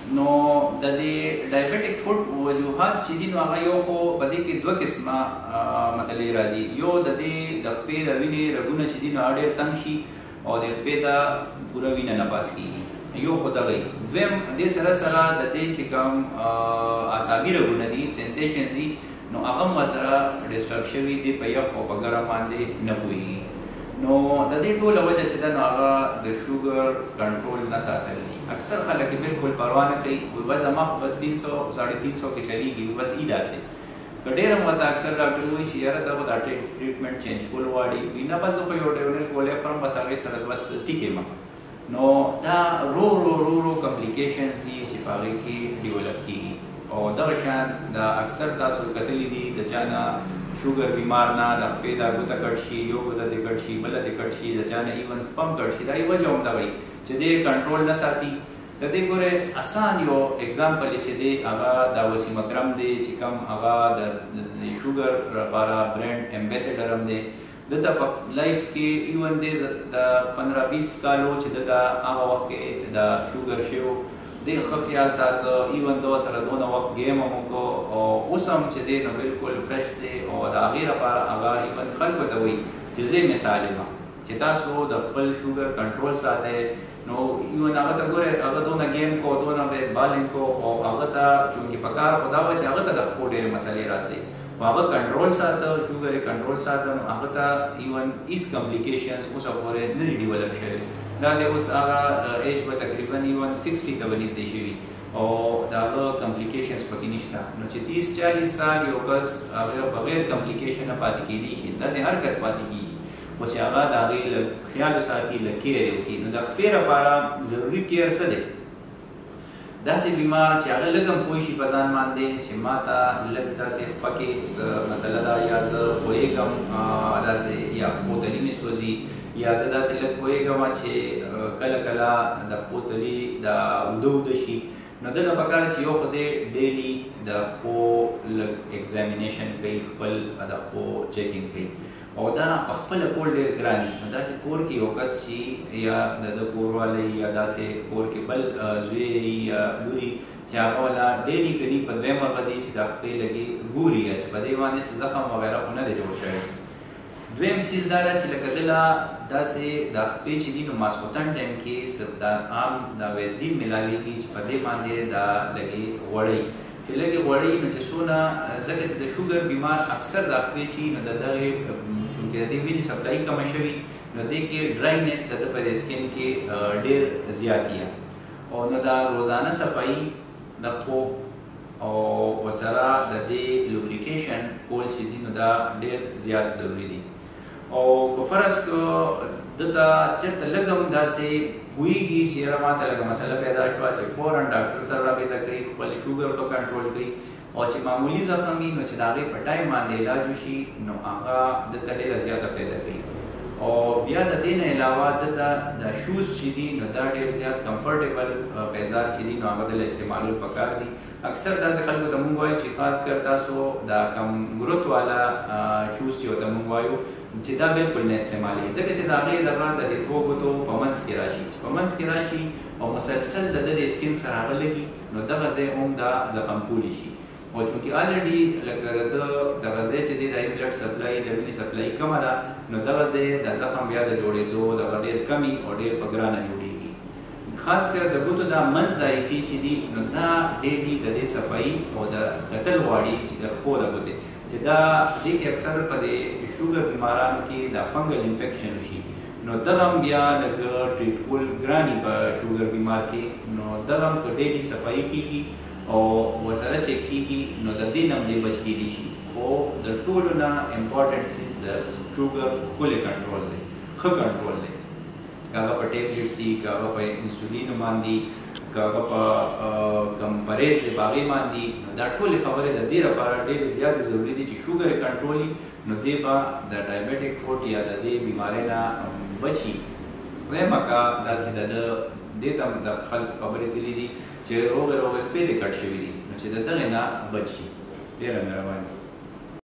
نو د دې ډایبټیک فوډ وجوهات چې دي نو هغه یو خو په دې کې دوه قسمه مسلې راځي. یو د دې د خپې د وینې رګونه چې دي نو ډېر تنګ شي او د خپې ته پوره وینه نه پاس کېږي، یو خو دغه وي. دویم دې سره سره د دې چې کوم اعصابي رګونه دي سنسیشنز دي نو هغه هم ورسره ډسټرب شوي دي، په یخ او په ګرم باندې نه پوهېږي. نو د دې ټوله وجه چې ده نو هغه د شوګر کنټرول نه ساتل دي. اکثر خلک یې بالکل پروا نه کوي، وایي بس زما خو بس 300 350 کې چلیږي، بس ای داسې. که ډېر هم ورته اکثر ډاکټر وایي چې یاره ته خو دا ټریټمنټ چینج کول غواړي، وایي نه بس زه خو یو ډیورنل ګولۍ خورم بس هغې سره بس ټیک یم. نو دا رو کمپلیکیشنز دي چې په هغې کې ډیولپ کېږي. او دغه شان دا اکثر تاسو کتلی دي د چا نه شوګر بیمار نه د خپې دا ګوته کټ شي، یو ګوته دې کټ شي، بله دې کټ شي، د چا نه ایون پم کټ شي. دا یې وجه هم دغه وي چې دې کنټرول نه ساتي. د دې ګورې اسان یو اګزامپل چې دی هغه دا وسیم اکرم دی چې کوم هغه د شوګر لپاره برانډ امبیسډر هم دی. دته په لایف کې ایون دی د 15-20 کالو چې دته هغه وخت کې د شوګر شو دی ښه خیال ساته، ایون دو سره دونه وخت ګیم هم وکړو او اوس هم چې دی نو بالکل فرش دی. او د هغې لپاره هغه ایون خلکو ته وایي چې زه مثال یم چې تاسو د خپل شوګر کنټرول ساتئ. نو ایون هغه ته ګورئ هغه دونه گیم کو، دونه بالینګ کو، او هغه ته چونکې په کار خو دا وه چې هغه ته د خپو ډېرې مسلې راتلې، خو هغه کنټرول ساته، شوګر یې کنټرول ساته، نو هغه ته ایون هېڅ کمپلیکیشنز اوسه پورې نه دي ډیولپ شوي. دا د اوس هغه ایج به تقریبا ایون 60 ته به نږدې شوي او د هغه کمپلیکیشنز پکې نشته. نو چې 30-40 سال یو کس هغه بغیر کمپلیکیشن نه پاتې کېدی شي، داسې هر کس پاتې کېږي، خو چې هغه د هغې لږ خیال وساتي، لږ کیر یې وکړي. نو د خپې لپاره ضروري کیر څه دی؟ داسې بیمار چې هغه لږ هم پوه شي په ځان باندې چې ما ته لږ داسې خپه کې څه مسله ده، یا زه پوهېږم داسې یا خپو تلي مې سوځي، یا زه داسې لږ پوهېږم چې کله کله د خپو تلي د اوده شي. نو دله پکار چې یو خو دی ډیلي د خپو لږ ایگزامینیشن کوي، خپل د خپو چیکینګ کوي. او دا په خپله کول ډېر ګران وي. نو داسې کور کې یو کس چې یا د ده کوروالی یا داسې کور کې بل زوی یا لوري چې هغه والا ډیلي کوي په دویم ورځې چې د خپې لګي ګوري چې په دې باندې څه زخم وغیره خو نه دی جوړ شوی. دویم څیز دا ده چې لکه دله داسې د خپې چې دي نو ماسخوتن ټایم کې د عام د ویزدین میلاویږي چې په دې باندې دا لګي غوړی چې لږې غوړی نو چې څونه ځکه چې د شوګر بیمار اکثر د خپې چې نو د دغې چونکې د دې وینې سپلای کمه شوي نو دې کې ډراینس د ده په دې سکن کې ډېر زیات یي. او نو دا روزانه صفایي د خپو او ورسره د دې لوبریکیشن کول چې دي نو دا ډېر زیات ضروري دي. او که فرض که دته چېرته لږ هم داسې پوهېږي چې یاره ما ته لږه مسله پیدا شوه چې فوراً ډاکټر سره رابطه کوي، خپل شوګر ښه کنټرول کوي، او چې معمولي زخم وي نو چې د هغې په ټایم باندې علاج وشي نو هغه دته ډېره زیاته فایده کوي. او بیا د دې نه علاوه دته د شوز چې دي نو دا ډېر زیات کمفرټیبل پیزار چې دي نو هغه دله استعمالول پکار دي. اکثر داسې خلکو ته مونږ وایو چې خاص کر تاسو دا کم ګروت والا شوز چې ورته مونږ وایو چې دا بالکل نه استعمالوي، ځکه چې د هغې دغه د دې دوو ګوتو په منځ کې راشي، چې په منځ کې راشي او مسلسل د ده د سکن سره هغه لګي نو دغه ځای هم دا زخم کولی شي. او چونکې الریډي لکه د ده دغه ځای چې دی د بلډ سپلای د وینې سپلای کمه ده نو دغه ځای د زخم بیا د جوړېدو دغه ډېر کمي او ډېر په ګرانه جوړېږي. خاص کر د ګوتو دا منځ د ایسي چې دي نو دا ډېري د دې صفایي او د کتل غواړي چې د خپو د ګوتې چې دا دې کې اکثر په دې شوګر بیمارانو کې دا فنګل انفیکشن وشي نو دغه هم بیا لږ ټریټ کول ګراني په شوګر بیمار کې. نو دغه هم که ډېري صفایي کېږي او ورسره چیک کېږي نو د دې نه هم دې بچ کېدی شي. خو د ټولو نه امپورټنټ څیز د شوګر ښکلی کنټرول دی، ښه کنټرول دی. که هغه په ټیبلیټ سي، که هغه په انسولین باندې، که هغه په کم پرهیز دی په هغې باندې، نو دا ټولې خبرې د دې لپاره ډېرې زیاتې ضروري دي چې شوګر یې کنټرول وي نو دې به د ډایبټیک فوډ یا د دې بیمارۍ نه بچي. دویمه که داسې د ده دې ته هم د خلکو خبرې تللي دي چې روغې خپې دې کټ شوي دي نو چې د دغې نه بچ شي. ډېره مهرباني.